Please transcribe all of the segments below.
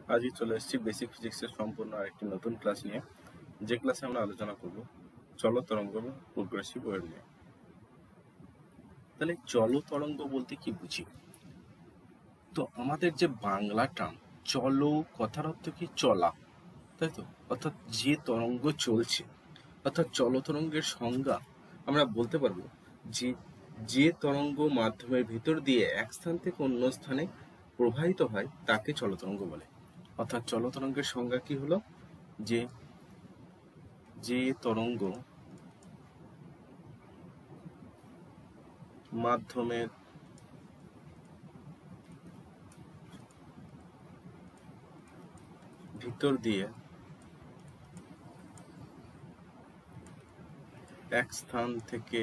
আজই চলে এসেছি বেসিক ফিজিক্সের সম্পূর্ণ আরেকটি নতুন ক্লাস নিয়ে, যে ক্লাসে আমরা আলোচনা করব চল তরঙ্গ বা প্রোগ্রেসিভ ওয়েভ নিয়ে। তাহলে চল তরঙ্গ বলতে কি বুঝি? তো আমাদের যে বাংলা টার্ম চল, কথার অর্থ কি চলা, তাই তো? অর্থাৎ যে তরঙ্গ চলছে, অর্থাৎ চল তরঙ্গের সংজ্ঞা আমরা বলতে পারবো যে যে তরঙ্গ মাধ্যমের ভিতর দিয়ে এক স্থান থেকে অন্য স্থানে প্রবাহিত হয় তাকে চলতরঙ্গ বলে। অর্থাৎ চলতরঙ্গের সংজ্ঞা কি হলো? যে যে তরঙ্গ মাধ্যমের ভিতর দিয়ে এক স্থান থেকে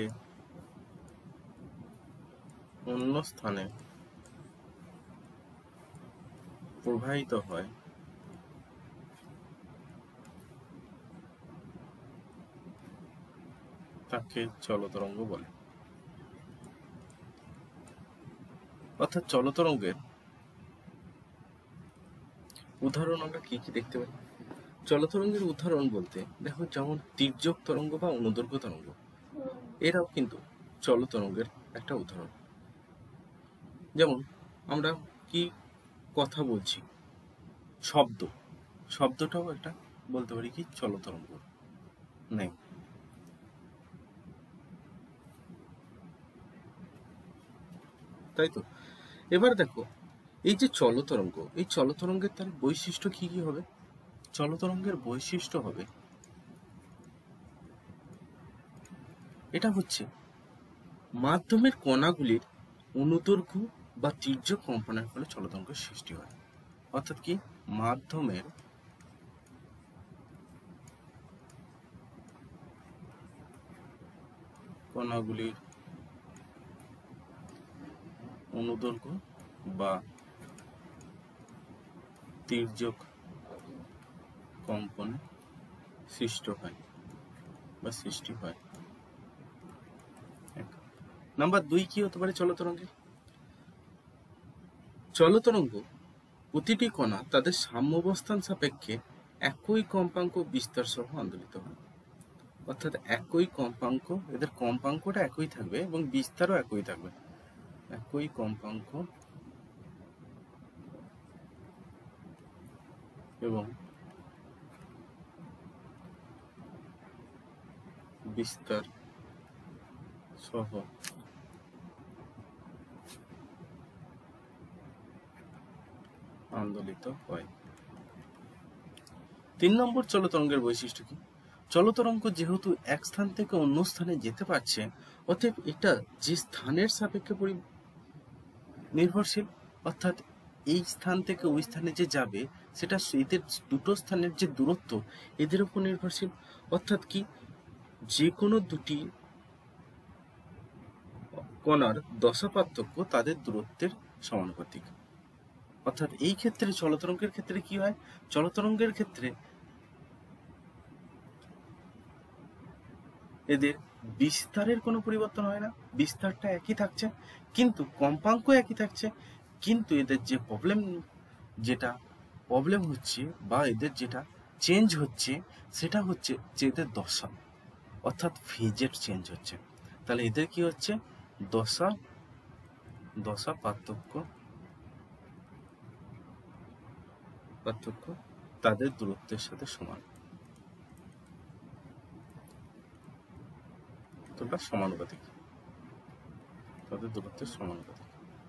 অন্য স্থানে প্রবাহিত হয় তাকে চলতরঙ্গ বলে। অর্থাৎ চলতরঙ্গের উদাহরণ আমরা কি কি দেখতে পাই? চলতরঙ্গের উদাহরণ বলতে দেখো, যেমন তির্যক তরঙ্গ বা অনুদৈর্ঘ্য তরঙ্গ, এরাও কিন্তু চলতরঙ্গের একটা উদাহরণ। যেমন আমরা কি কথা বলছি, শব্দটাও একটা বলতে পারি কি চলতরঙ্গ নেই, তাই তো? এবার দেখো, এই যে চলতরঙ্গ, এই চলতরঙ্গের তার বৈশিষ্ট্য কি কি হবে? চলতরঙ্গের বৈশিষ্ট্য হবে, এটা হচ্ছে মাধ্যমের কণাগুলির অনুদৈর্ঘ্য বা তির্যক কম্পনের ফলে চলতরঙ্গের সৃষ্টি হয়। অর্থাৎ কি, মাধ্যমের কণাগুলির অনুদৈর্ঘ্য বা তির্যক কম্পন সৃষ্টি হয়। নাম্বার 2 কি হতে পারে চলতরঙ্গের? চলতরঙ্গ প্রতিটি কণা তাদের সাম্যাবস্থান সাপেক্ষে একই কম্পাঙ্ক বিস্তার সহ আন্দোলিত হয়। অর্থাৎ একই কম্পাঙ্ক, এদের কম্পাঙ্কটা একই থাকবে এবং বিস্তারও একই থাকবে। একই কম্পাঙ্ক এবং বিস্তার সহ আন্দোলিত হয়। 3 নম্বর চলতরঙ্গের বৈশিষ্ট্য কি? চলতরঙ্গ যেহেতু এক স্থান থেকে অন্য স্থানে যেতে পারছে, অতএব এটা যে স্থানের সাপেক্ষে নির্ভরশীল। অর্থাৎ এই স্থান থেকে ওই স্থানে যে যাবে, সেটা এদের দুটো স্থানের যে দূরত্ব, এদের উপর নির্ভরশীল। অর্থাৎ কি, যে কোনো দুটি কণার দশা পার্থক্য তাদের দূরত্বের সমানুপাতিক। অর্থাৎ এই ক্ষেত্রে চলতরঙ্গের ক্ষেত্রে কি হয়? চলতরঙ্গের ক্ষেত্রে এদের বিস্তারের কোনো পরিবর্তন হয় না, বিস্তারটা একই থাকছে, কিন্তু কম্পাঙ্ক একই থাকছে। কিন্তু এদের যে প্রবলেম হচ্ছে বা এদের যেটা চেঞ্জ হচ্ছে, সেটা হচ্ছে যে এদের দশা, অর্থাৎ ফেজের চেঞ্জ হচ্ছে। তাহলে এদের কি হচ্ছে? দশা পার্থক্য তাদের দূরত্বের সাথে সমান, তোমরা সমানুপাতিক, তাদের দূরত্বের সমানুপাতিক।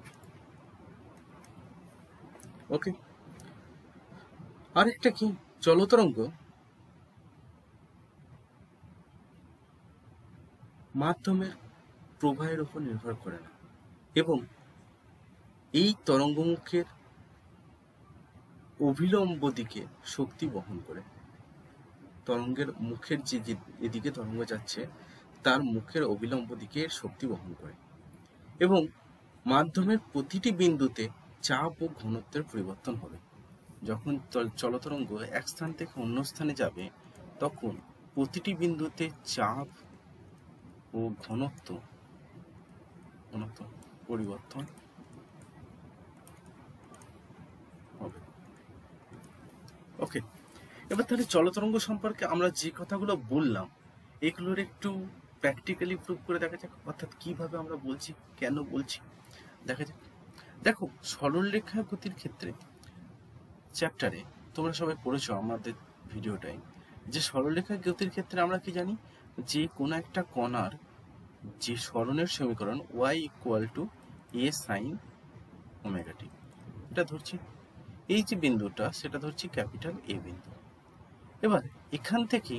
ওকে, আরেকটা কি, চলতরঙ্গ মাধ্যমের প্রবাহের উপর নির্ভর করে না এবং এই তরঙ্গমুখের অভিলম্ব দিকে শক্তি বহন করে। তরঙ্গের মুখের যে এদিকে তরঙ্গ যাচ্ছে, তার মুখের অভিলম্ব দিকে শক্তি বহন করে এবং মাধ্যমের প্রতিটি বিন্দুতে চাপ ও ঘনত্বের পরিবর্তন হবে। যখন চলতরঙ্গ এক স্থান থেকে অন্য স্থানে যাবে, তখন প্রতিটি বিন্দুতে চাপ ও ঘনত্ব পরিবর্তন হবে। ওকে, এবার তাহলে চলতরঙ্গ সম্পর্কে আমরা যে কথাগুলো বললাম এগুলোর একটু প্র্যাকটিক্যালি প্রুভ করে দেখা যাক, অর্থাৎ কিভাবে আমরা বলছি, কেন বলছি দেখা যাক। দেখো, সরলরেখা গতির ক্ষেত্রে চ্যাপ্টারে তোমরা সবাই পড়েছো আমাদের ভিডিওটাই, যে সরলরেখা গতির ক্ষেত্রে আমরা কি জানি, যে কোনো একটা কণার যে সরণের সমীকরণ y equal to a sine omega t, এটা ধরছি এই যে বিন্দুটা সেটা ধরছি ক্যাপিটাল এ বিন্দু। এবার এখান থেকে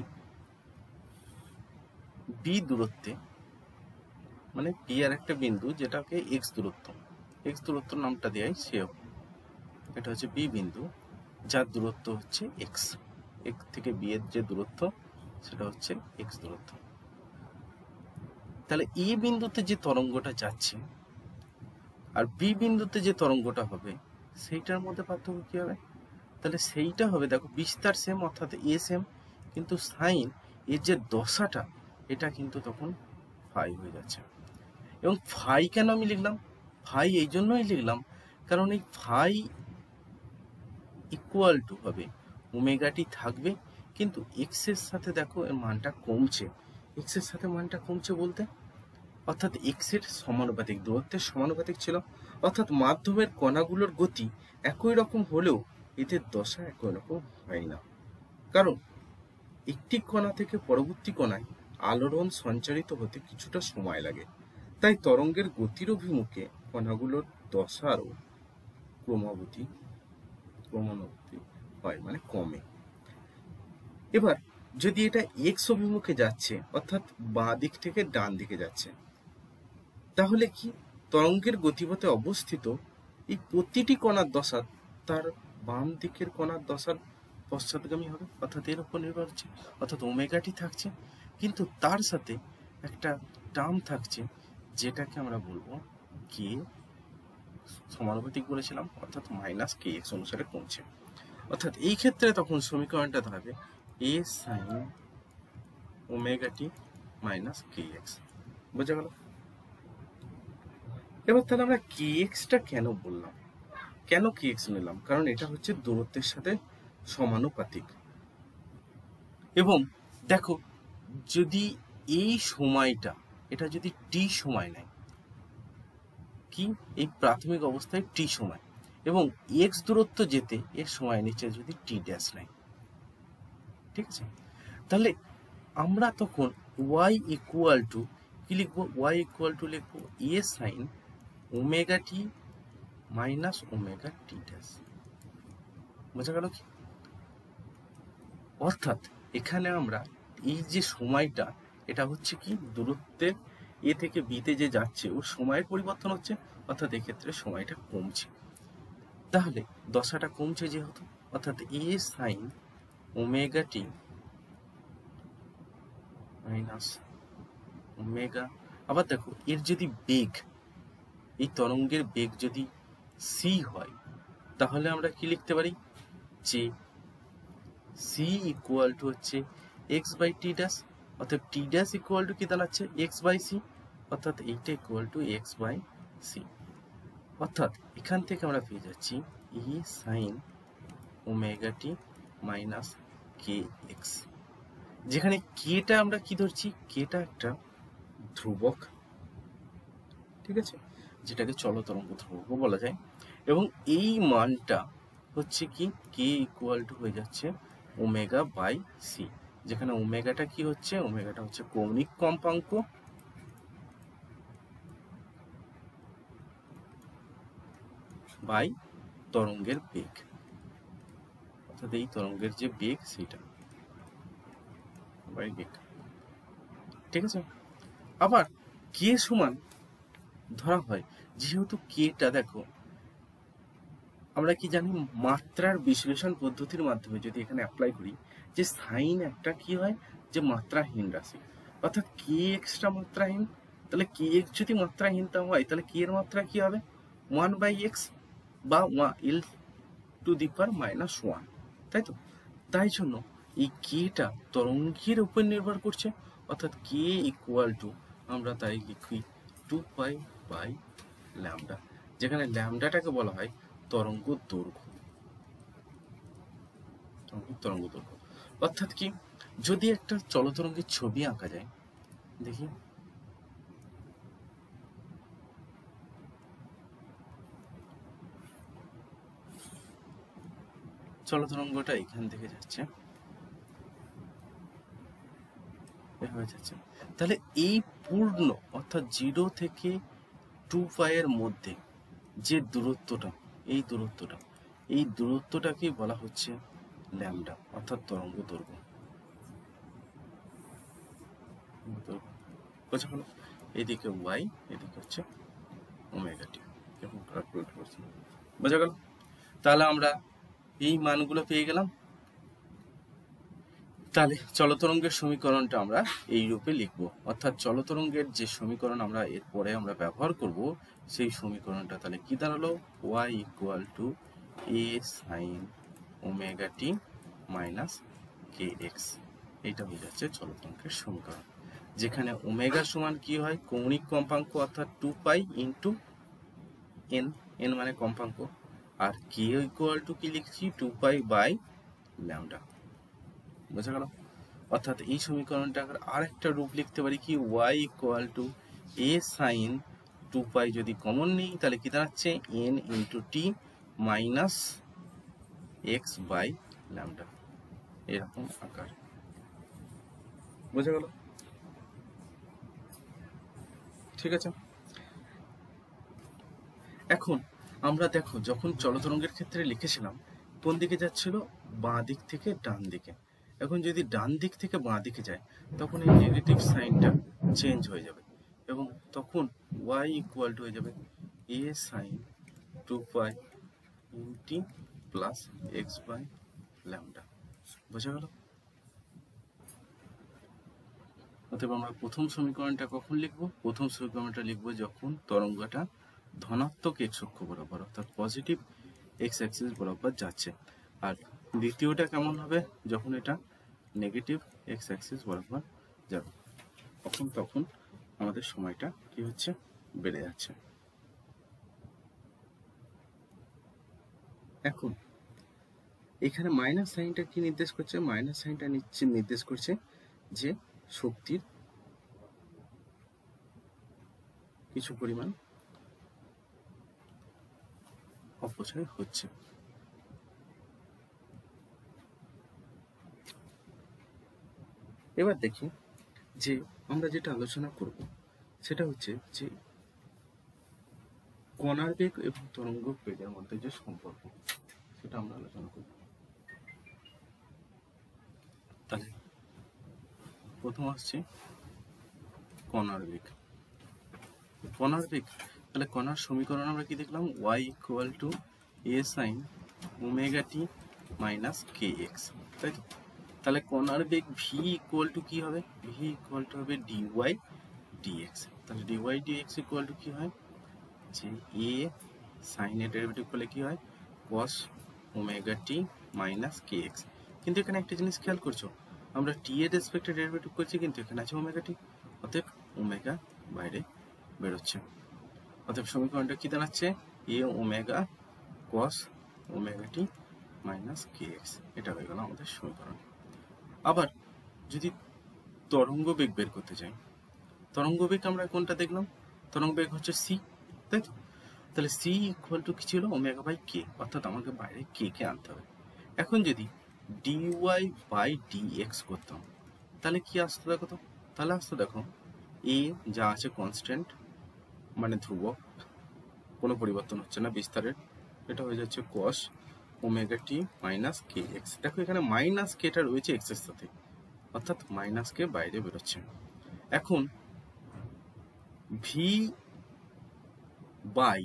বি দূরত্বে, মানে বি আর একটা বিন্দু যেটাকে এক্স দূরত্ব নামটা দেয় সেও, এটা হচ্ছে বি বিন্দু যার দূরত্ব হচ্ছে এক্স, এক থেকে বি এর যে দূরত্ব সেটা হচ্ছে এক্স দূরত্ব। তাহলে এ বিন্দুতে যে তরঙ্গটা যাচ্ছে আর বি বিন্দুতে যে তরঙ্গটা হবে সেইটার মধ্যে পার্থক্য কি হবে, তাহলে সেইটা হবে, দেখো বিস্তার সেম অর্থাৎ এ সেম, কিন্তু সাইন এর যে দশাটা এটা কিন্তু তখন ফাই হয়ে যাচ্ছে। এবং ফাই কেন আমি লিখলাম, ফাই এই জন্যই লিখলাম কারণ এই ফাই ইকুয়াল টু হবে ওমেগাটি থাকবে, কিন্তু এক্স এর সাথে দেখো এর মানটা কমছে, এক্স এর সাথে মানটা কমছে বলতে অর্থাৎ এক্স এর সমানুপাতিক, দূরত্বের সমানুপাতিক ছিল, অর্থাৎ মাধ্যমের কণাগুলোর গতি একই রকম হলেও এদের দশা একই রকম হয় না, কারণ একটি কণা থেকে পরবর্তী কণায় আলোড়ন সঞ্চারিত হতে কিছুটা সময় লাগে, তাই তরঙ্গের গতির অভিমুখে কণাগুলোর দশারও ক্রমাগতি হয়, মানে কমে। এবার যদি এটা এক্স অভিমুখে যাচ্ছে অর্থাৎ বাঁ দিক থেকে ডান দিকে যাচ্ছে, তাহলে কি তরঙ্গের গতিপথে অবস্থিত এই প্রতিটি কণার দশা তার বাম দিকের কণার দশার পশ্চাৎগামী হবে, অর্থাৎ এর উপর নির্ভর হচ্ছে, অর্থাৎ ওমেগাটি থাকছে, কিন্তু তার সাথে একটা টার্ম থাকছে যেটাকে আমরা বলবো কে সমানুপাতিক বলেছিলাম, অর্থাৎ মাইনাস কে এক্স অনুসারে কমছে। অর্থাৎ এই ক্ষেত্রে তখন সমীকরণটা দাঁড়াবে a sine omega t minus k x. বোঝা গেল? এবার তাহলে আমরা কে এক্সটা কেন বললাম, কেন কে এক্স নিলাম, কারণ এটা হচ্ছে দূরত্বের সাথে সমানুপাতিক। এবং দেখো, যদি এই সময়টা এটা যদি টি সময় নেয়, কি এই প্রাথমিক অবস্থায় টি সময়, এবং এক্স দূরত্ব যেতে এর সময় নিচে যদি টি ড্যাশ নেয়, ঠিক আছে, তাহলে আমরা তখন ওয়াই ইকুয়াল টু কি লিখবো, ওয়াই ইকুয়াল টু লিখবো a sine omega t minus omega t dash. বোঝা গেল কি? অর্থাৎ এখানে আমরা এই যে সময়টা এটা হচ্ছে কি দূরত্বের এ থেকে বিতে যে যাচ্ছে ওর সময়ের পরিবর্তন হচ্ছে, অর্থাৎ এক্ষেত্রে সময়টা কমছে, তাহলে দশাটা কমছে যেহেতু, অর্থাৎ a sine omega t minus omega. আবার দেখো এর যদি বেগ, এই তরঙ্গের বেগ যদি সি হয় তাহলে আমরা কি লিখতে পারি, যে সি ইকুয়াল টু হচ্ছে এক্স বাই টি ড্যাশ, অর্থাৎ টি ড্যাশ ইকুয়াল টু কি দাঁড়াচ্ছে এক্স বাই সি, অর্থাৎ এইটা equal to x by c. অর্থাৎ এখান থেকে আমরা পেয়ে যাচ্ছি a sine omega t minus k x, যেখানে কেটা আমরা কি ধরছি, কেটা একটা ধ্রুবক, ঠিক আছে, যেটাকে চলতরঙ্গ ধ্রুবক বলা যায়। এবং এই মানটা হচ্ছে কি কে ইকুয়াল টু হয়ে যাচ্ছে ওমেগা বাই সি, যেখানে ওমেগাটা কি হচ্ছে, ওমেগাটা হচ্ছে কৌণিক কম্পাঙ্ক বাই তরঙ্গের বেগ, অর্থাৎ এই তরঙ্গের যে বেগ সেটা বাই বেগ, ঠিক আছে। আবার কে সমান ধরা হয়, যেহেতু কেটা দেখো আমরা কি জানি মাত্রার বিশ্লেষণ পদ্ধতির মাধ্যমে যদি এখানে অ্যাপ্লাই করি, যে সাইন একটা কি হয় যে মাত্রাহীন রাশি, অর্থাৎ কে এক্সটা মাত্রাহীন, তাহলে কে এক্স যদি মাত্রাহীনতা হয় তাহলে কে এর মাত্রা কি হবে 1/x বা এল টু দি পাওয়ার -1, তাই তো। তাই জন্য এই কেটা তরঙ্গের উপর নির্ভর করছে, অর্থাৎ কে ইকুয়াল টু আমরা তাই লিখি 2π/λ, যেখানে ল্যামডাটাকে বলা হয় তরঙ্গ দৈর্ঘ্য, তরঙ্গ দৈর্ঘ্য। অর্থাৎ কি, যদি একটা চলতরঙ্গের ছবি আঁকা যায়, দেখি চলতরঙ্গটা এখান থেকে যাচ্ছে, এভাবে যাচ্ছে, তাহলে এই পূর্ণ অর্থাৎ 0 থেকে 2π এর মধ্যে যে দূরত্বটা, এই দূরত্বটাকে বলা হচ্ছে ল্যামডা, অর্থাৎ তরঙ্গ দৈর্ঘ্য। বোঝা গেল? এদিকে ওয়াই, এদিকে হচ্ছে ওমেগা টি। বোঝা গেল? তাহলে আমরা এই মানগুলো পেয়ে গেলাম। তাহলে চলতরঙ্গের সমীকরণটা আমরা এই রূপে লিখব, অর্থাৎ চলতরঙ্গের যে সমীকরণ আমরা এরপরে আমরা ব্যবহার করব, সেই সমীকরণটা তাহলে কি দাঁড়ালো? y = a sin omega t minus kx। এইটা হয়ে যাচ্ছে চলতরঙ্গের সমীকরণ, যেখানে ওমেগা সমান কি হয়? কৌণিক কম্পাঙ্ক, অর্থাৎ 2π ইন্টু n, n মানে কম্পাঙ্ক, আর k = কি লিখছি? 2π বাই ল্যামডা। বোঝা গেল? অর্থাৎ এই সমীকরণটার আরেকটা রূপ লিখতে পারি কি? y = a sin 2π যদি কমন নেই তাহলে কি দাঁড়াচ্ছে? n × t minus x by lambda, এরকম আকার। বোঝা গেল? ঠিক আছে। এখন আমরা দেখো, যখন চলতরঙ্গের ক্ষেত্রে লিখেছিলাম কোন দিকে যাচ্ছিল? বাঁ দিক থেকে ডান দিকে। এখন যদি ডান দিক থেকে বাঁ দিকে যায় তখন এই নেগেটিভ সাইনটা চেঞ্জ হয়ে যাবে, এবং তখন y = হয়ে যাবে a sin 2π t plus x by lambda. বোঝা গেল? অতএব আমরা প্রথম সমীকরণটা কখন লিখব? প্রথম সমীকরণটা লিখব যখন তরঙ্গটা ধনাত্মক x অক্ষ বরাবর, অর্থাৎ পজিটিভ x অ্যাক্সিস বরাবর যাচ্ছে। আর দ্বিতীয়টা কেমন হবে? যখন এটা নেগেটিভ x অ্যাক্সিস বরাবর যাবে, তখন আমাদের সময়টা কি হচ্ছে? বেড়ে যাচ্ছে। এখন এখানে মাইনাস সাইনটা কি নির্দেশ করছে? মাইনাস সাইনটা নির্দেশ করছে যে শক্তির কিছু পরিমাণ অপচয় হচ্ছে। এবার দেখি যে আমরা যেটা আলোচনা করব সেটা হচ্ছে যে কণার বেগ এবং তরঙ্গ বেগের মধ্যে যে সম্পর্ক, সেটা আমরা আলোচনা করব। তাহলে প্রথম আসছে কণার বেগ। তাহলে কণার সমীকরণ আমরা কি দেখলাম? y = a sin omega t minus kx, তাই তো? তাহলে কণার বেগ v = কি হবে? v = হবে dy dx। তাহলে dy dx = কি হয়? যে a sin এর ডেরিভেটিভ করলে কি হয়? cos omega t minus kx। কিন্তু এখানে একটা জিনিস খেয়াল করছো, আমরা t এর রেসপেক্টে ডেরিভেটিভ করছি, কিন্তু এখানে আছে ওমেগা টি, অতএব ওমেগা বাইরে বেরোচ্ছে। অতএব সমীকরণটা কি দাঁড়াচ্ছে? a omega cos omega t minus kx। এটা হয়ে গেল আমাদের সমীকরণ। আবার যদি তরঙ্গ বেগ বের করতে চাই, তরঙ্গ বেগ আমরা কোনটা দেখলাম? তরঙ্গ বেগ হচ্ছে c, তাই তো? তাহলে c = কি ছিল? ওমেগা বাই k, অর্থাৎ আমাকে বাইরে k কে আনতে হবে। এখন যদি dy বাই dx করতাম তাহলে কি আসতো? দেখো তো, তাহলে আসতো দেখো a যা আছে কনস্ট্যান্ট, মানে ধ্রুবক, কোনো পরিবর্তন হচ্ছে না বিস্তারের, এটা হয়ে যাচ্ছে cos omega t minus kx। দেখো এখানে মাইনাস kটা রয়েছে x এর সাথে, অর্থাৎ মাইনাস k বাইরে বেরোচ্ছে। এখন v বাই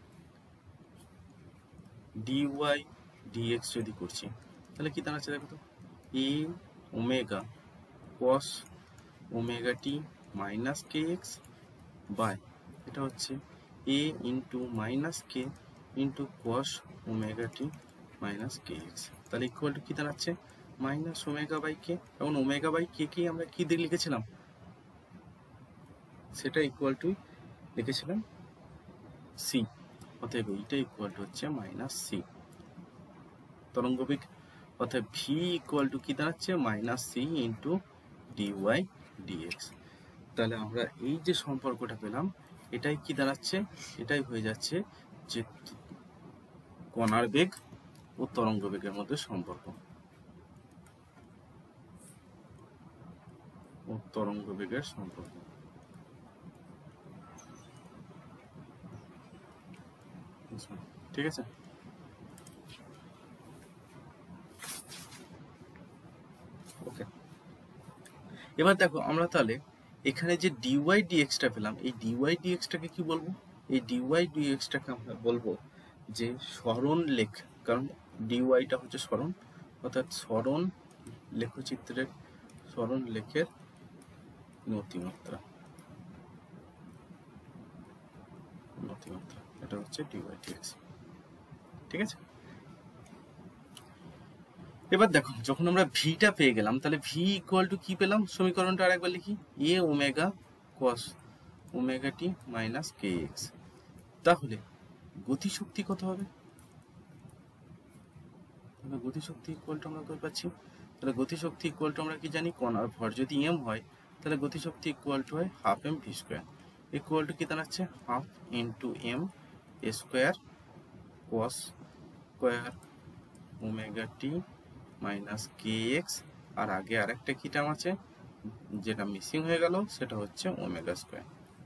dy dx যদি করছি তাহলে কি দাঁড়াচ্ছে? দেখো তো, a omega cos omega t minus kx by এটা হচ্ছে a into minus k into cos omega t minus kx। তাহলে ইকুয়াল টু কি দাঁড়াচ্ছে? Minus omega by k। এখন ওমেগা বাই k কে আমরা কি দিয়ে লিখেছিলাম? সেটা ইকুয়াল টু লিখেছিলাম c, অতএব এইটা ইকুয়াল টু হচ্ছে মাইনাস c। তরঙ্গ বেগ অর্থাৎ ভি ইকুয়াল টু কি দাঁড়াচ্ছে minus c into dy dx. তাহলে আমরা এই যে সম্পর্কটা পেলাম এটাই কি দাঁড়াচ্ছে, এটাই হয়ে যাচ্ছে যে কণার বেগ ও তরঙ্গ বেগের মধ্যে সম্পর্ক ও তরঙ্গ বেগের সম্পর্ক। ঠিক আছে, ওকে। এবার দেখো আমরা তাহলে এখানে যে ডিওয়াই ডিএক্সটা পেলাম, এই ডিওয়াই ডিএক্সটাকে কি বলবো, এই ডিওয়াই ডিএক্সটাকে আমরা বলবো যে সরণ লেখ, কারণ ডিওয়াইটা হচ্ছে সরণ, অর্থাৎ সরণ লেখচিত্রের সরণ লেখের নতিমাত্রা, নতিমাত্রা এটা হচ্ছে ডিওয়াই ডিএক্স। ঠিক আছে, এবার দেখো যখন আমরা ভিটা পেয়ে গেলাম তাহলে ভি ইকুয়াল টু কি পেলাম, সমীকরণটা আরেকবার লিখি, a omega cos omega t minus k x. তাহলে গতিশক্তি কত হবে, গতিশক্তি ইকুয়াল টু আমরা কই পাচ্ছি, তাহলে গতিশক্তি ইকুয়াল টু আমরা কি জানি, কণার ভর যদি এম হয় তাহলে গতিশক্তি ইকুয়াল টু হয় half m v square, equal to কি দাঁড়াচ্ছে half into m square cos square omega t minus k x, আর আগে আরেকটা কি টার্ম আছে যেটা মিসিং হয়ে গেল সেটা হচ্ছে ওমেগা স্কোয়ার।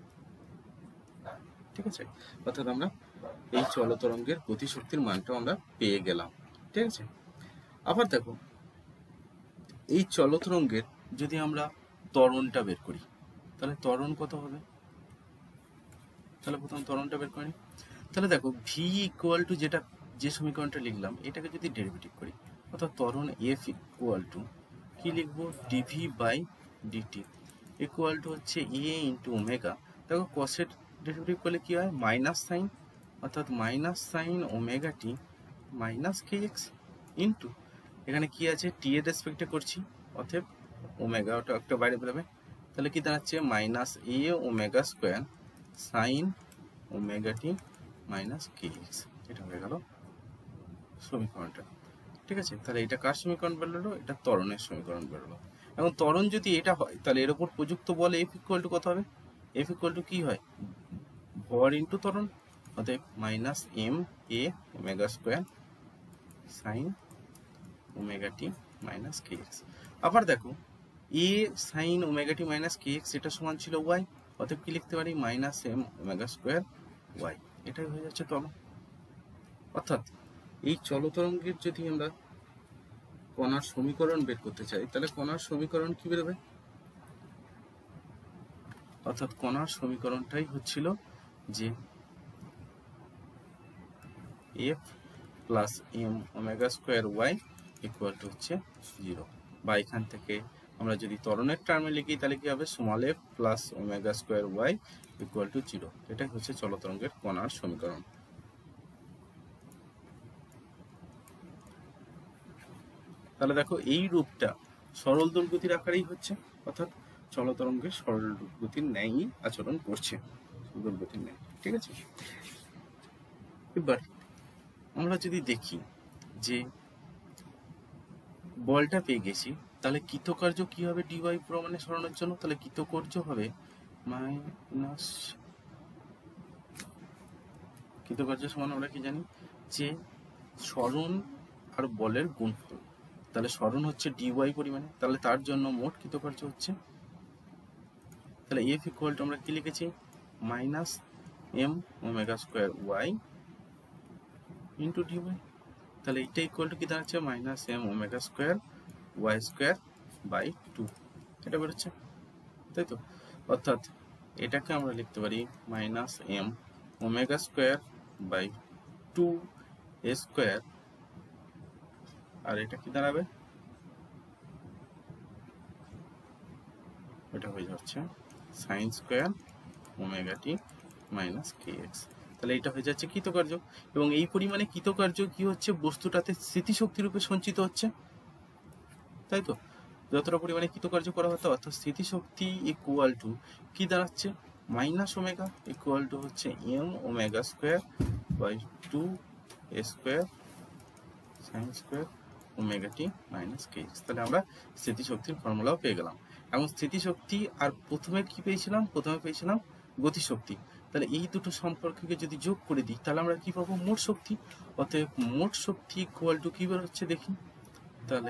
ঠিক আছে, অর্থাৎ আমরা এই চলতরঙ্গের গতিশক্তির মানটা আমরা পেয়ে গেলাম। ঠিক আছে, আবার দেখো এই চলতরঙ্গের যদি আমরা ত্বরণটা বের করি তাহলে ত্বরণ কত হবে, তাহলে প্রথম ত্বরণটা বের করি। তাহলে দেখো ভি ইকুয়াল টু যেটা যে সমীকরণটা লিখলাম এটাকে যদি ডেরিভেটিভ করি, অর্থাৎ ত্বরণ এফ ইকুয়াল টু কি লিখবো, dv by dt equal to হচ্ছে এ ইন্টু ওমেগা। দেখো কসের ডেরিভেটিভ করলে কি হয় মাইনাস সাইন, অর্থাৎ minus sine omega t minus k x into এখানে কি আছে টি এর রেসপেক্টে করছি, অতএব ওমেগা ওটা একটা বাইরে বেরোবে, তাহলে কি দাঁড়াচ্ছে minus a omega square sine omega t minus k x. এটা হয়ে গেল সমীকরণটা। ঠিক আছে, তাহলে এটা কার সমীকরণ বেরোলো, এটা ত্বরণের সমীকরণ বেরোলো। এখন ত্বরণ যদি এটা হয় তাহলে এর উপর প্রযুক্ত বল এফ ইকুয়াল টু কত হবে, এফ ইকুয়াল টু কি হয় ভর ইন্টু ত্বরণ, অতএব minus m a omega square sine omega t minus k x. আবার দেখো a sine omega t minus k x এটা সমান ছিল ওয়াই, অতএব কি লিখতে পারি minus m omega square y, এটাই হয়ে যাচ্ছে ত্বরণ। অর্থাৎ এই চলতরঙ্গের যদি আমরা কণার সমীকরণ বের করতে চাই তাহলে কণার সমীকরণ কি বেরোবে, অর্থাৎ কণার সমীকরণটাই হচ্ছিল যে f plus m omega square y equal to হচ্ছে 0, বা এখান থেকে আমরা যদি ত্বরণের টার্মে লিখি তাহলে কি হবে small f plus omega square y equal to 0। এটাই হচ্ছে চলতরঙ্গের কণার সমীকরণ। তাহলে দেখো এই রূপটা সরল দোলগতির আকারেই হচ্ছে, অর্থাৎ চলতরঙ্গের সরল গতির ন্যায়ই আচরণ করছে, দোলগতির ন্যায়। ঠিক আছে, এবার আমরা যদি দেখি যে বলটা পেয়ে গেছি তাহলে কৃতকার্য কি হবে ডিওয়াই প্রমাণে সরানোর জন্য, তাহলে কৃতকার্য হবে মাইনাস, কৃতকার্য সমান আমরা কি জানি যে সরণ আর বলের গুণফল, তাহলে সরণ হচ্ছে ডিওয়াই পরিমাণে, তাহলে তার জন্য মোট কৃতকার্য হচ্ছে, তাহলে এফ ইকুয়াল টু আমরা কি লিখেছি minus m omega square y into dy, তাহলে এটা ইকুয়াল টু কি দাঁড়াচ্ছে minus m omega square y square by 2, এটা বেরোচ্ছে তাই তো। অর্থাৎ এটাকে আমরা লিখতে পারি minus m omega square by 2 square, আর এটা কি দাঁড়াবে, এটা হয়ে যাচ্ছে sine square omega t minus k x. তাহলে এটা হয়ে যাচ্ছে কৃতকার্য, এবং এই পরিমাণে কৃতকার্য কি হচ্ছে বস্তুটাতে স্মৃতিশক্তি রূপে সঞ্চিত হচ্ছে তাই তো। যতটা পরিমাণে কৃতকার্য করা হতো অর্থাৎ স্মৃতিশক্তি ইকুয়াল টু কি দাঁড়াচ্ছে মাইনাস ওমেগা ইকুয়াল টু হচ্ছে m omega square by 2 square sine square omega t minus k x. তাহলে আমরা স্থিতিশক্তির ফর্মুলাও পেয়ে গেলাম। এবং স্থিতিশক্তি আর প্রথমে কি পেয়েছিলাম? প্রথমে পেয়েছিলাম গতিশক্তি। তাহলে এই দুটো সম্পর্ককে যদি যোগ করে দিই তাহলে আমরা কি পাবো? মোট শক্তি। অতএব মোট শক্তি ইকুয়াল টু কি বেরোচ্ছে দেখি। তাহলে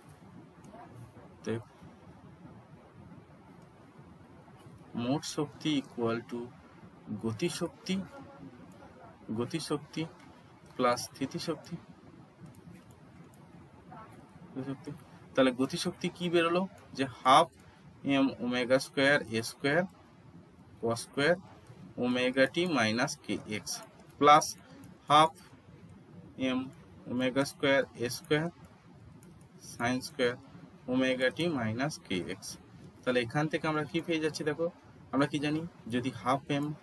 মোট শক্তি ইকুয়াল টু গতিশক্তি প্লাস স্থিতিশক্তি। তাহলে গতিশক্তি কি বেরোলো? যে half m omega square a square cos square omega t minus k x plus half m omega square a square sine square omega t minus k x. তাহলে এখান থেকে আমরা কি পেয়ে যাচ্ছি? দেখো আমরা কি জানি, যদি half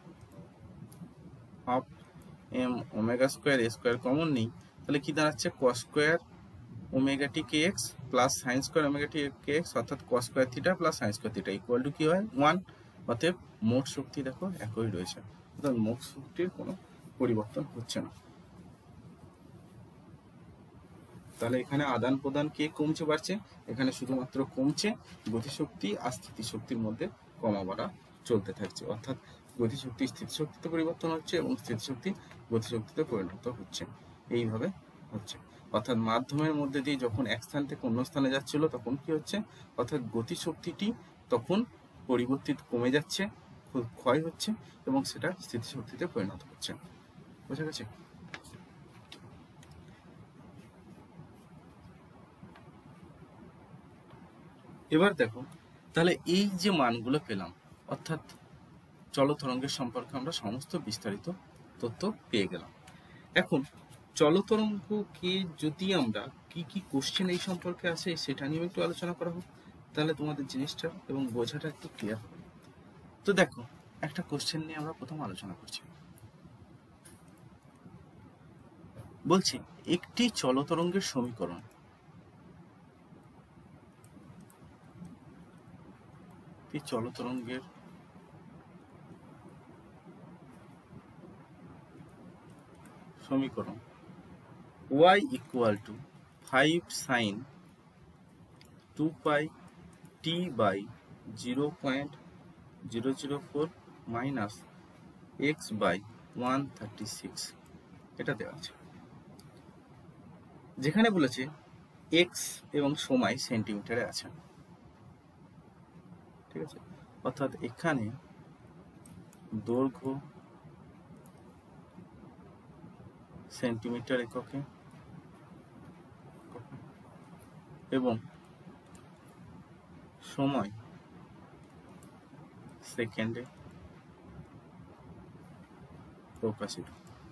m omega square a square common নেই তাহলে কি দাঁড়াচ্ছে? Cos square omega t k x plus sine square omega t k x, অর্থাৎ cos square theta plus sine square theta equal to কি হয়? 1। অতএব মোট শক্তি দেখো একই রয়েছে, অর্থাৎ মোট শক্তির কোনো পরিবর্তন হচ্ছে না। তাহলে এখানে আদান প্রদান কে কমছে বাড়ছে? এখানে শুধুমাত্র কমছে, গতিশক্তি আর স্থিতিশক্তির মধ্যে কমা বাড়া চলতে থাকছে, অর্থাৎ গতিশক্তি স্থিতিশক্তিতে পরিবর্তন হচ্ছে এবং স্থিতিশক্তি গতিশক্তিতে পরিণত হচ্ছে। এইভাবে হচ্ছে, অর্থাৎ মাধ্যমের মধ্যে দিয়ে যখন এক স্থান থেকে অন্য স্থানে যাচ্ছিল তখন কি হচ্ছে? অর্থাৎ গতিশক্তিটি তখন পরিবর্তিত কমে যাচ্ছে, ক্ষয় হচ্ছে এবং সেটা স্থিতিশক্তিতে পরিণত হচ্ছে। বুঝা গেছে? এবার দেখো, তাহলে এই যে মানগুলো পেলাম, অর্থাৎ চলতরঙ্গের সম্পর্কে আমরা সমস্ত বিস্তারিত তথ্য পেয়ে গেলাম। এখন চলতরঙ্গকে যদি আমরা কি কি কোশ্চেন এই সম্পর্কে আছে সেটা নিয়ে একটু আলোচনা করা হোক, তাহলে তোমাদের জিনিসটা এবং বোঝাটা একটু ক্লিয়ার হবে। তো দেখো, একটা কোশ্চেন নিয়ে আমরা প্রথম আলোচনা করছি। বলছি একটি চলতরঙ্গের সমীকরণ y equal to 5 sin 2 pi t by 0.004 minus x by 136 এটা দেওয়া আছে। যেখানে বলেছে x এবং সময় সেন্টিমিটারে আছে, ঠিক আছে? অর্থাৎ এখানে দৈর্ঘ্য সেন্টিমিটার এককে এবং সময় সেকেন্ডে প্রকাশিত।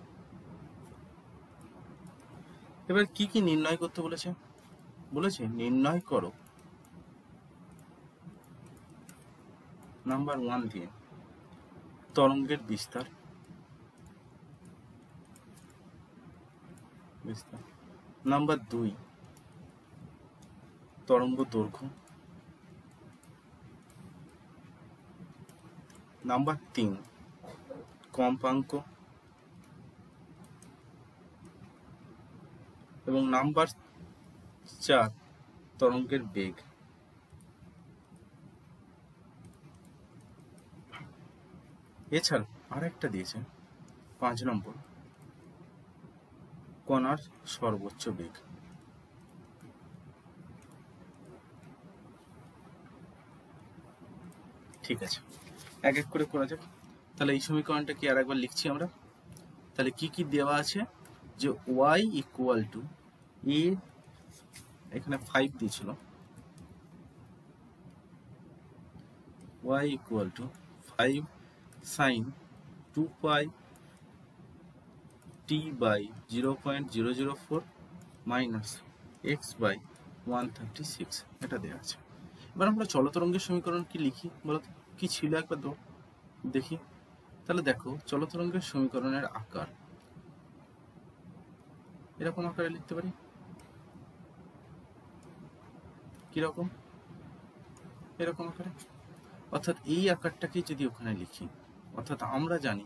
এবার কি কি নির্ণয় করতে বলেছে? বলেছে নির্ণয় করো নাম্বার 1 দিয়ে তরঙ্গের বিস্তার, নাম্বার 2 তরঙ্গ দৈর্ঘ্য, নাম্বার 3 কম্পাঙ্ক এবং নাম্বার 4 তরঙ্গের বেগ। এছাড়া আর একটা দিয়েছে 5 নম্বর কণার সর্বোচ্চ বেগ। ঠিক আছে, এক এক করে করা যাক। তাহলে এই সমীকরণটা কি আর একবার লিখছি আমরা। তাহলে কি কি দেওয়া আছে? যে y ইকুয়াল টু এ, এখানে 5 দিয়েছিল, y equal to 5 sin 2 pi t by 0.004 minus x by 136 এটা দেওয়া আছে। এবার আমরা চলতরঙ্গের সমীকরণ কি লিখি বলতো? কি ছিল একবার দেখি। তাহলে দেখো, চলতরঙ্গের সমীকরণের আকার এরকম আকারে লিখতে পারি। কিরকম? এরকম আকারে। অর্থাৎ এই আকারটাকে যদি ওখানে লিখি, অর্থাৎ আমরা জানি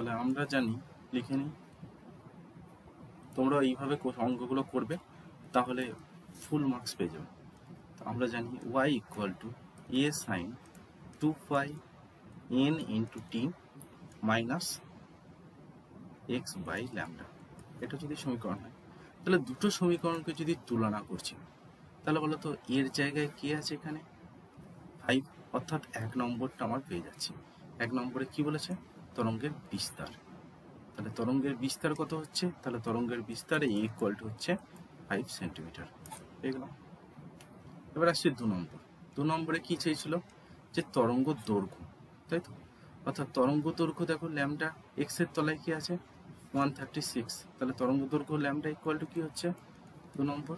তাহলে আমরা জানি, লিখে নিই, তোমরা এইভাবে অঙ্কগুলো করবে, তাহলে ফুল মার্কস পেয়ে যাবে। তো আমরা জানি y equal to a sine 2 pi n into t minus x by lambda. এটা যদি সমীকরণ হয়, তাহলে দুটো সমীকরণকে যদি তুলনা করছি, তাহলে বলো তো এর জায়গায় কি আছে এখানে 5, অর্থাৎ 1 নম্বরটা আমার পেয়ে যাচ্ছি। 1 নম্বরে কি বলেছে, তরঙ্গের বিস্তার। তাহলে তরঙ্গের বিস্তার কত হচ্ছে, তাহলে তরঙ্গের বিস্তার a ইকুয়াল টু হচ্ছে 5 সেন্টিমিটার পেয়ে গেলাম। এবার আসছি 2 নম্বর। 2 নম্বরে কি চেয়েছিল, যে তরঙ্গ দৈর্ঘ্য, তাই তো, অর্থাৎ তরঙ্গ দৈর্ঘ্য দেখো ল্যামডা এক্স এর তলায় কি আছে 136, তাহলে তরঙ্গ দৈর্ঘ্য ল্যামডা ইকুয়াল টু কি হচ্ছে 2 নম্বর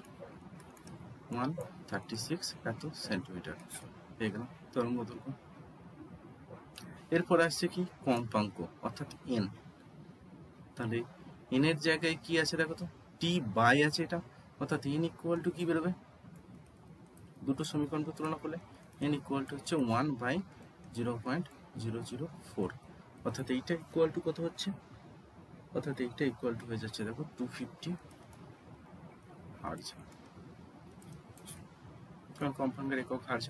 136 এত সেন্টিমিটার পেয়ে গেলাম তরঙ্গ দৈর্ঘ্য। এরপর আসছে কি কম্পাঙ্ক, অর্থাৎ এন। তাহলে এন এর জায়গায় কি আছে দেখো তো, টি বাই আছে এটা, অর্থাৎ এন ইকুয়াল টু কি বেরোবে, দুটো সমীকরণকে তুলনা করলে এন ইকুয়াল টু হচ্ছে 1/0.004, অর্থাৎ এইটা ইকুয়াল টু কত হচ্ছে, অর্থাৎ এইটা ইকুয়াল টু হয়ে যাচ্ছে দেখো 250 হার্জ, কারণ কম্পাঙ্কের একক হার্জ।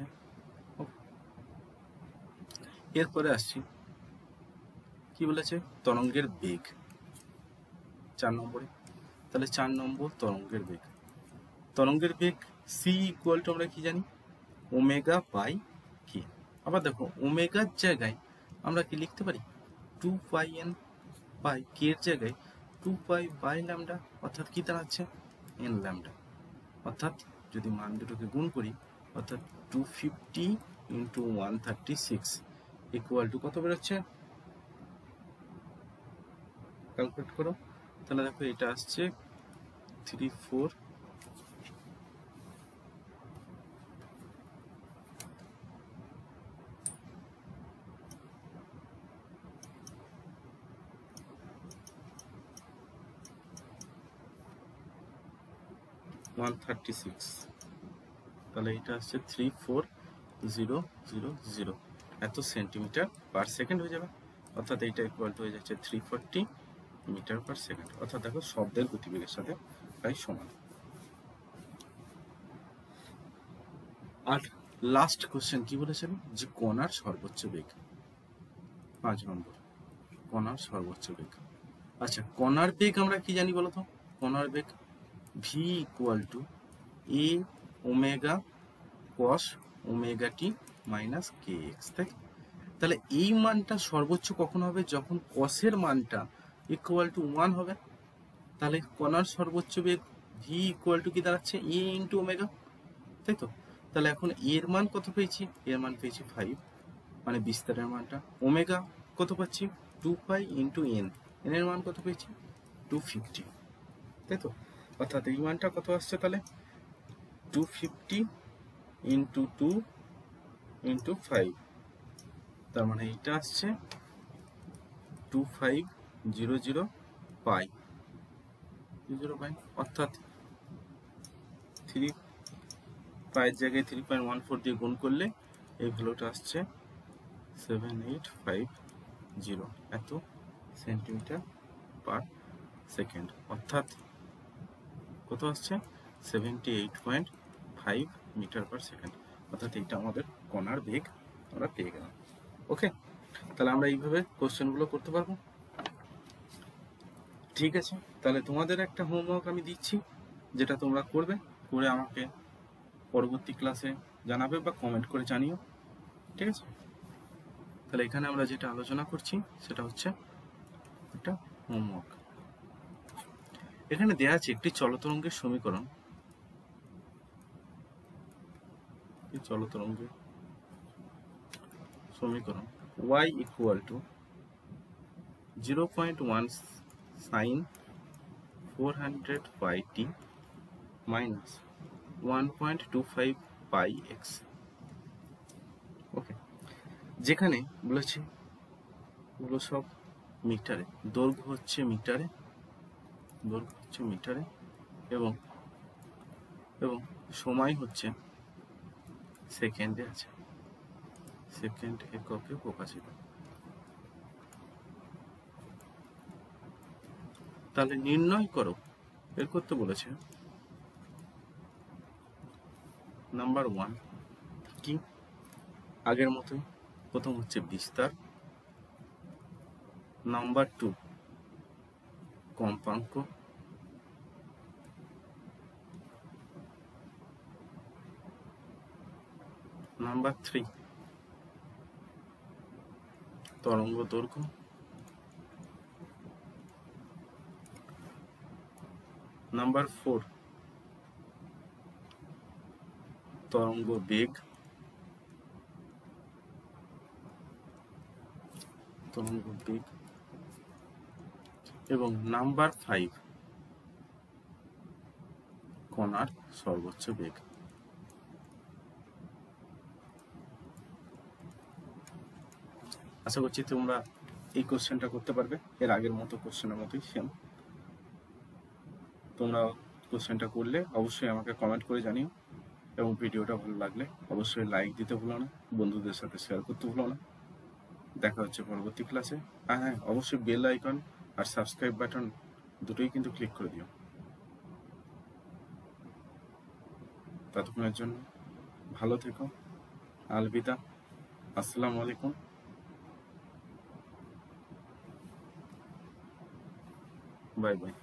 এরপরে আসছি কি বলেছে, তরঙ্গের বেগ 4 নম্বরে। তাহলে 4 নম্বর তরঙ্গের বেগ। তরঙ্গের বেগ সি ইকুয়াল টু আমরা কি জানি, ওমেগা বাই কে। আবার দেখো ওমেগার জায়গায় আমরা কি লিখতে পারি 2 পাই এন, বাই কে এর জায়গায় 2 পাই বাই ল্যামডা, অর্থাৎ কি দাঁড়াচ্ছে এন ল্যামডা। অর্থাৎ যদি মান দুটোকে গুণ করি, অর্থাৎ 250 ইন্টু 136 ইকুয়াল টু কত বেরোচ্ছে, ক্যালকুলেট করো। তাহলে দেখো এটা আসছে 34 136, তাহলে এটা আসছে 34000 এত সেন্টিমিটার পার সেকেন্ড হয়ে যাবে, অর্থাৎ এইটা ইকুয়াল টু হয়ে যাচ্ছে 340 মিটার পার সেকেন্ড, অর্থাৎ দেখো শব্দের গতিবেগের সাথে প্রায় সমান। আর লাস্ট কোশ্চেন কি বলেছিল, যে কণার সর্বোচ্চ বেগ, 5 নম্বর কণার সর্বোচ্চ বেগ। আচ্ছা কণার বেগ আমরা কি জানি বলতো, কণার বেগ v equal to a omega cos omega t minus k x, তাই। তাহলে এই মানটা সর্বোচ্চ কখন হবে, যখন কসের মানটা ইকুয়াল টু 1 হবে। তাহলে কণার সর্বোচ্চ বেগ ভি ইকুয়াল টু কি দাঁড়াচ্ছে এ ইন্টু ওমেগা, তাই তো। তাহলে এখন এর মান কত পেয়েছি, এর মান পেয়েছি 5, মানে বিস্তারের মানটা। ওমেগা কত পাচ্ছি 2 পাই ইন্টু এন, এন এর মান কত পেয়েছি 250, তাই তো। অর্থাৎ এই মানটা কত আসছে তাহলে 250 ইন্টু 2 ইন্টু 5, তার মানে এইটা আসছে 2500 পাই, অর্থাৎ 3 পায়ের জায়গায় 3.14 দিয়ে গুণ করলে এই ভ্যালুটা আসছে 7850 এত সেন্টিমিটার পার সেকেন্ড, অর্থাৎ কত আসছে 78.5 মিটার পার সেকেন্ড, অর্থাৎ এইটা আমাদের কণার বেগ আমরা পেয়ে গেলাম। ওকে, তাহলে আমরা এইভাবে কোশ্চেনগুলো করতে পারবো। ঠিক আছে, তাহলে তোমাদের একটা হোমওয়ার্ক আমি দিচ্ছি, যেটা তোমরা করবে, করে আমাকে পরবর্তী ক্লাসে জানাবে বা কমেন্ট করে জানিও, ঠিক আছে। তাহলে এখানে আমরা যেটা আলোচনা করছি সেটা হচ্ছে একটা হোমওয়ার্ক। এখানে দেয়া আছে একটি চলতরঙ্গের সমীকরণ, চলতরঙ্গের সমীকরণ y equal to 0.1 sin 400 pi t minus 1.25 pi x। Okay, যেখানে বলেছে ওগুলো সব মিটারে, দৈর্ঘ্য হচ্ছে মিটারে, এবং এবং সময় হচ্ছে সেকেন্ডে আছে, সেকেন্ড এককে প্রকাশিত। তাহলে নির্ণয় করো, বের করতে বলেছে। নাম্বার 1 কি? আগের মতোই, প্রথম হচ্ছে বিস্তার। নাম্বার 2 কম্পাঙ্ক। নাম্বার 3 তরঙ্গ দৈর্ঘ্য। নাম্বার 4 তরঙ্গ বেগ। এবং নাম্বার 5 কণার সর্বোচ্চ বেগ। আশা করছি তোমরা এই কোশ্চেনটা করতে পারবে, এর আগের মতো কোশ্চেনের মতোই সেম। তোমরা কোশ্চেনটা করলে অবশ্যই আমাকে কমেন্ট করে জানিও, এবং ভিডিওটা ভালো লাগলে অবশ্যই লাইক দিতে ভুলো না, বন্ধুদের সাথে শেয়ার করতে ভুলো না। দেখা হচ্ছে পরবর্তী ক্লাসে। আর হ্যাঁ, অবশ্যই বেল আইকন আর সাবস্ক্রাইব বাটন দুটোই কিন্তু ক্লিক করে দিও। ততক্ষণের জন্য ভালো থেকো, আলবিদা, আসসালামু আলাইকুম, বাই বাই।